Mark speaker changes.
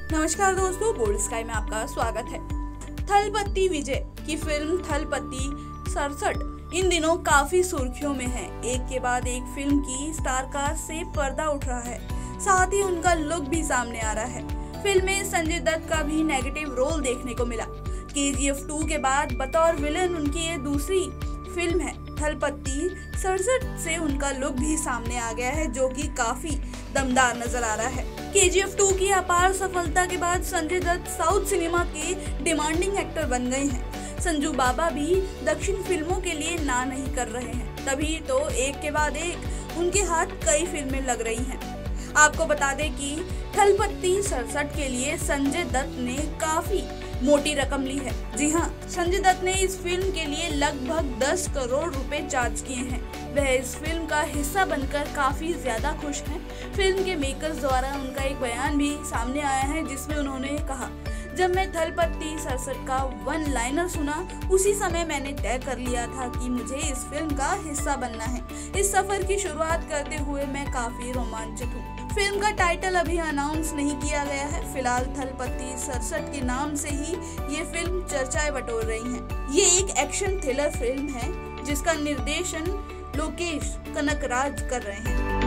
Speaker 1: नमस्कार दोस्तों, bold sky में आपका स्वागत है। थलपति विजय की फिल्म थलपति 67 इन दिनों काफी सुर्खियों में है। एक के बाद एक फिल्म की स्टार कास्ट से पर्दा उठ रहा है, साथ ही उनका लुक भी सामने आ रहा है। फिल्म में संजय दत्त का भी नेगेटिव रोल देखने को मिला। KGF 2 के बाद बतौर विलन उनकी ये दूसरी फिल्म है। थलपति 67 से उनका लुक भी सामने आ गया है, जो कि काफी दमदार नजर आ रहा है। KGF 2 की अपार सफलता के बाद संजय दत्त साउथ सिनेमा के डिमांडिंग एक्टर बन गए हैं। संजू बाबा भी दक्षिण फिल्मों के लिए ना नहीं कर रहे हैं, तभी तो एक के बाद एक उनके हाथ कई फिल्में लग रही हैं। आपको बता दें कि थलपति 67 के लिए संजय दत्त ने काफी मोटी रकम ली है। जी हाँ, संजय दत्त ने इस फिल्म के लिए लगभग 10 करोड़ रुपए चार्ज किए हैं। वह इस फिल्म का हिस्सा बनकर काफी ज्यादा खुश हैं। फिल्म के मेकर्स द्वारा उनका एक बयान भी सामने आया है, जिसमें उन्होंने कहा, जब मैं थलपति 67 का वन लाइनर सुना, उसी समय मैंने तय कर लिया था कि मुझे इस फिल्म का हिस्सा बनना है। इस सफर की शुरुआत करते हुए मैं काफी रोमांचित हूँ। फिल्म का टाइटल अभी अनाउंस नहीं किया गया है। फिलहाल थलपति 67 के नाम से ही ये फिल्म चर्चाएं बटोर रही हैं। ये एक एक्शन थ्रिलर फिल्म है, जिसका निर्देशन लोकेश कनकराज कर रहे हैं।